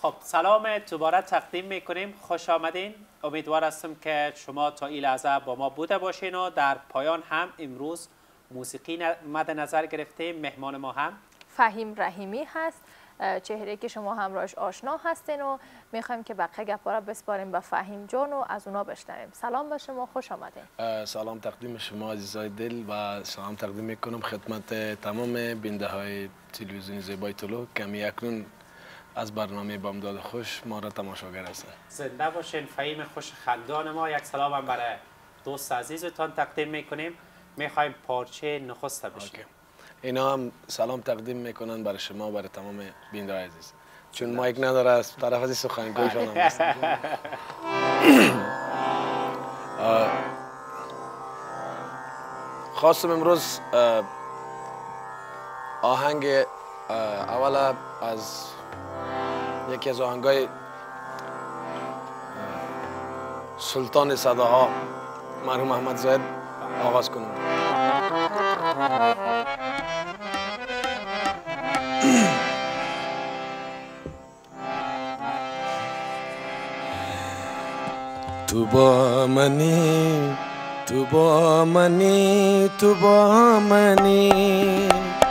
خب سلام دوباره تقدیم میکنیم. خوش آمدین. امیدوار هستم که شما تا این لحظه با ما بوده باشین و در پایان هم امروز موسیقی مد نظر گرفتیم. مهمان ما هم فهیم رحیمی هست، چهره که شما همراهش آشنا هستین و میخوایم که بقیه گپا را بسپاریم به فهیم جان و از اونا بشنویم. سلام به شما، خوش آمدین. سلام تقدیم شما عزیزای دل و سلام تقدیم میکنم خدمت تمام بیننده های تلویزیون زیبای طلوع که اکنون از برنامه بامداد خوش ما را تماشاگر هستند. زنده باشین. فهیم خوش خندان ما، یک سلام هم برای دوست عزیزتان تقدیم میکنیم. میخوایم پارچه نخست بشنویم. اینا هم سلام تقدیم میکنن برای شما، برای تمام بیننده عزیز، چون مایک نداره از طرف از سخنگویشان هم هست. خواستم امروز آهنگ اول از یکی از آهنگای سلطان صداها مرحوم احمد زاهد آغاز کنم. تو با منی، تو با منی، تو با منی،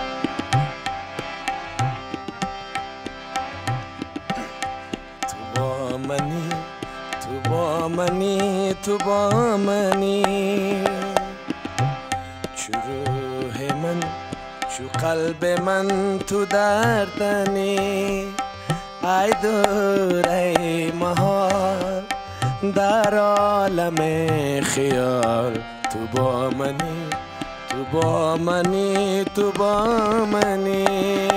تو با منی، تو با منی، تو با منی، چو روح من، چو قلب من تو دردنی، ای دور ای محال در عالم خیال، تو با منی، تو با منی، تو با منی.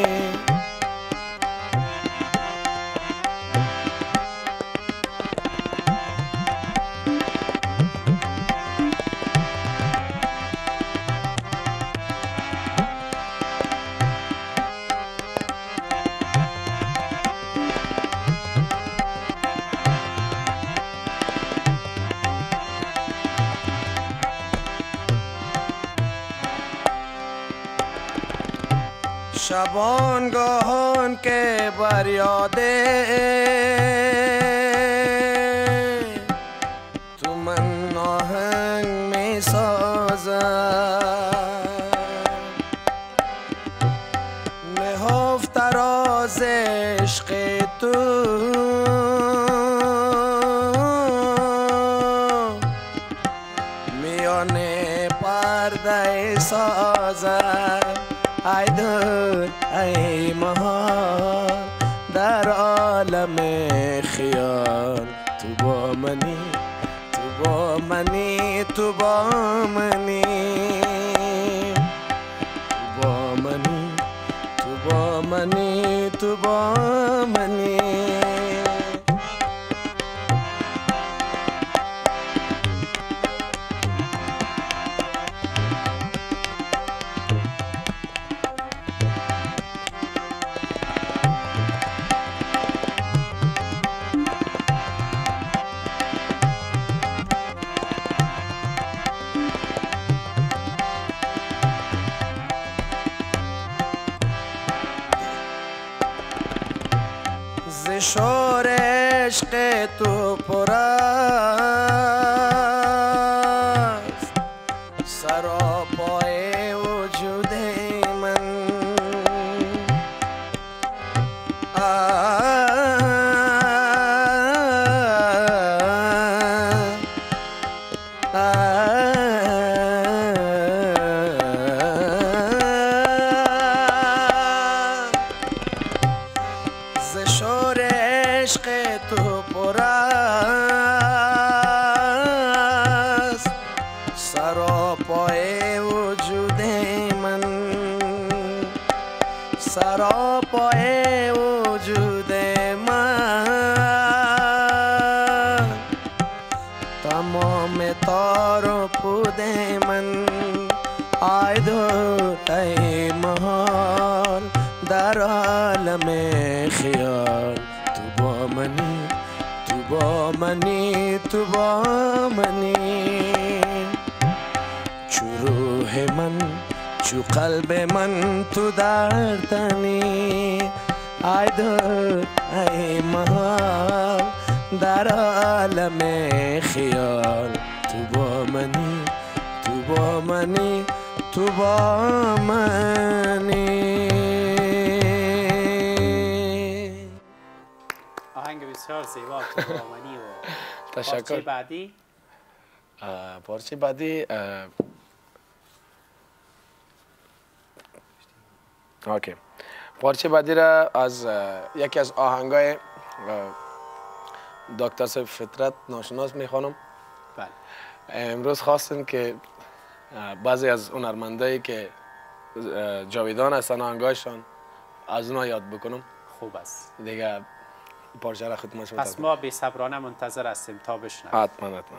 شبانگاهان که بر یاده تو من آهنگ می سازم، نهفته راز عشق تو میان پرده سازم، ای دور ای محال در عالم خیال، تو با منی، تو با منی، تو با منی، تو با منی، تو با منی، تو با منی. ز شور عشق تو پر است سراپای وجود من، ز شور عشق تو پر است سراپای وجود من، سراپای وجود من، تمام تار و پود من، ای دور ای محال در عالم خیال، تو با منی، تو با منی، تو با منی، چو روح من، چو قلب من تو در تنی، ای دور ای محال در عالم خیال تو با منی تو با منی تو با منی. آهنگ بسیار زیبا تو با منی. و تشکر. پارچه بعدی؟ پارچه بعدی اوکی. پارچه بعدی را از یکی از آهنگای دکتر صاحب فطرت ناشناس میخوانم. بله. امروز خواستم که بعضی از هنرمندایی که جاویدان هستن آهنگایشان از اونا یاد بکنم. خوب است. دیگه پارچه را خدمت شما. پس ما بی‌صبرانه منتظر هستیم تا بشنویم. حتما حتما.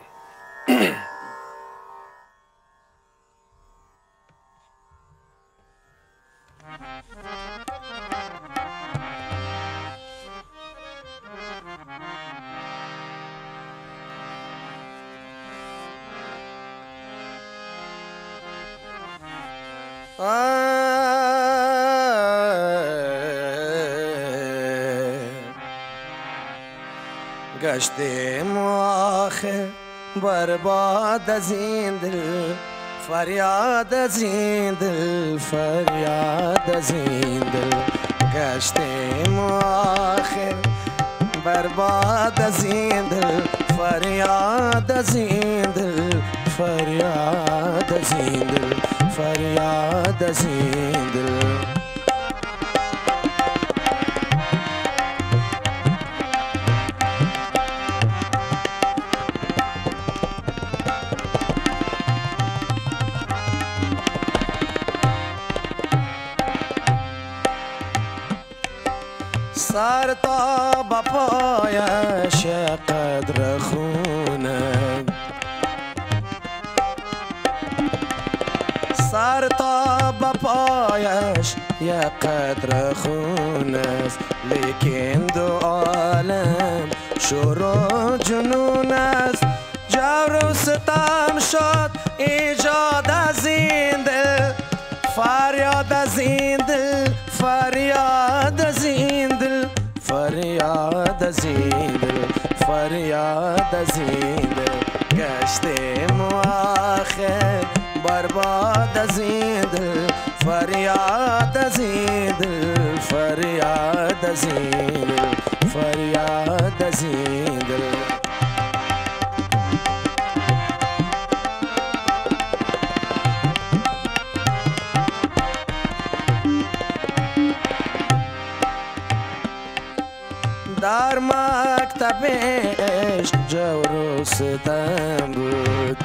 گشتیم آخر برباد از این دل، فریاد از این دل، فریاد از این دل. گشتیم آخر برباد از این دل، فریاد از این دل، فریاد از این دل، فریاد از این دل. سر تا بپایش قدر خونم، سر تا بپایش یک قدر خون است، لیکن دو عالم شور و جنون است. جور و ستم شد ایجاد از این دل، فریاد از این دل، فریاد از این دل، فریاد از این دل، فریاد از این دل. گشتیم آخر برباد از این دل، فریاد از این دل، فریاد از این دل، فریاد از این دل. در مکتب عشق جور و ستم بود،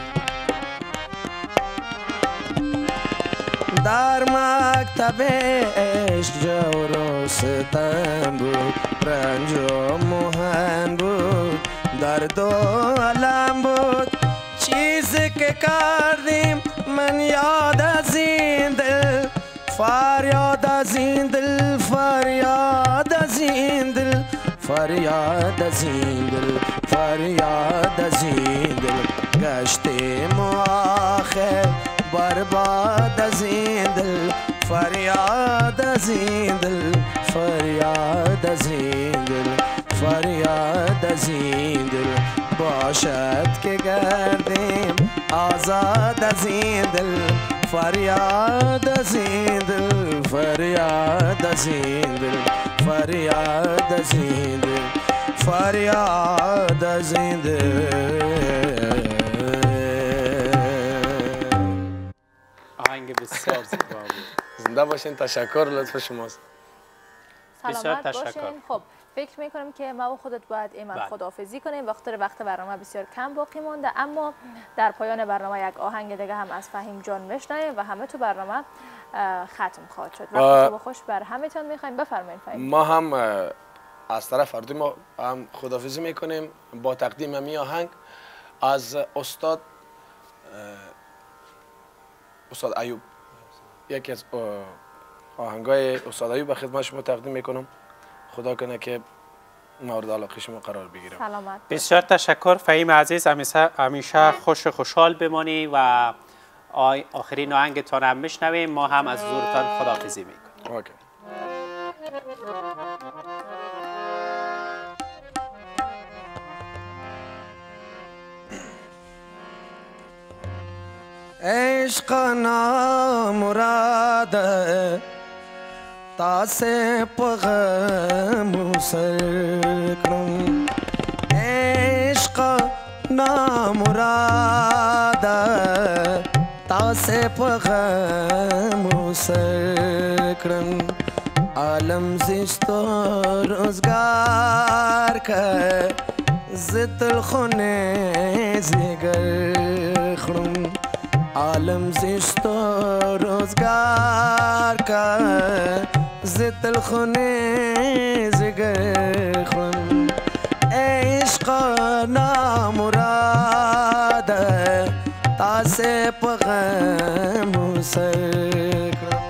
در مکتب عشق جور و ستم بود، رنج و محن بود، درد و علم بود. چیزی که کردیم من یاد از این دل، فریاد از این دل، فریاد از این دل، فریاد از این دل، فریاد از این دل. گشتیم آخر برباد از این دل، فریاد از این دل، فریاد از این دل، فریاد از این دل. باشد که گردیم آزاد از این دل، فریاد از این دل، فریاد از این دل، فریاد از این دل، فریاد از این دل. آهنگ بسیار زیبا بود. زنده باشین. تشکر، لطف شماست. سلامت باشین. خب فکر میکنم که ما و خودت باید ایمن خداحافظی کنیم، وقت برنامه بسیار کم باقی مونده، اما در پایان برنامه یک آهنگ دیگه هم از فهیم جان میشنویم و همه تو برنامه ختم خواهد شد. وقت شما خوش بر همتون میخوایم. بفرمایید فهیم. ما هم از طرف اردوی ما هم خداحافظی میکنیم با تقدیم می آهنگ از استاد ایوب. یکی از آهنگای استاد ایوب به خدمت شما تقدیم میکنم. خدا کنه که مورد علاقه شما قرار بگیره. سلامت. بسیار تشکر فهیم عزیز، همیشه خوشحال بمانی و آخرین آهنگتان هم میشنویم. ما هم از حضورتان خداحافظی میکنیم. اوکی. عشق نامراد تاسه پغم سر کرم عشق نامراد تاسه پغم سر کرم عالم زشت و روزگار که زتل خونه زگر خرم عالم زشت و روزگار کا زتل خونه زگر خون عشق نامراد تاسه پغم سر کرم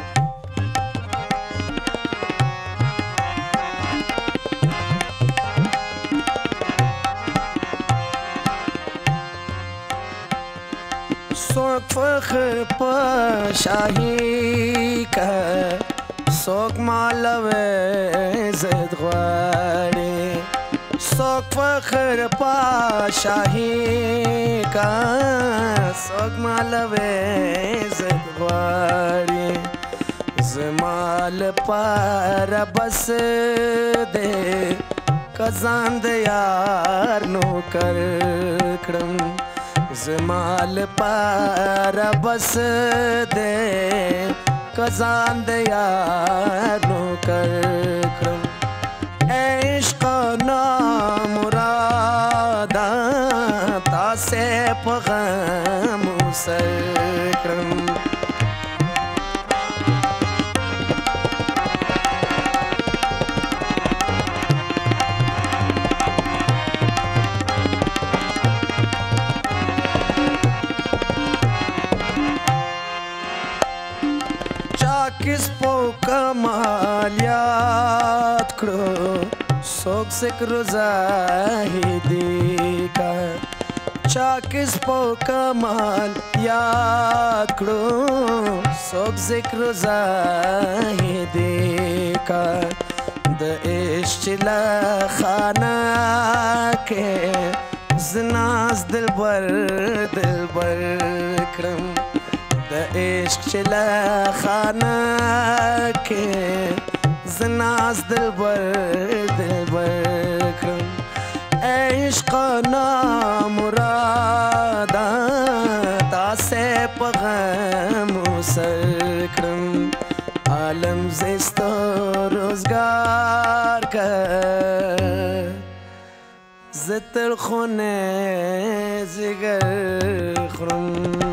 سوک فخر پا شاهی که سوک مالوه زد غواری سوک فخر پا شاهی که سوک مالوه زد غواری زمال پر بس ده کزان د یار نو کرکړم زمال پر بس دے کزان د یار نو کرکړم عشق نامرادا تاسه پغم سر کړم किस पो कमाल याद करो सोक जिक्र ज़ाहिदी का चा किस पो कमाल याद करो सोक जिक्र ज़ाहिदी का द इश्क़ खाना के ज़नाज़ दिलबर करम द इश्क़ चला खाना के ज़नाज़ दिलबर करम इश्क़ नामुरादा तासे पग़म सर करम आलम ज़िस्त रोज़गार कर ज़ितर खुने ज़िगर खुरम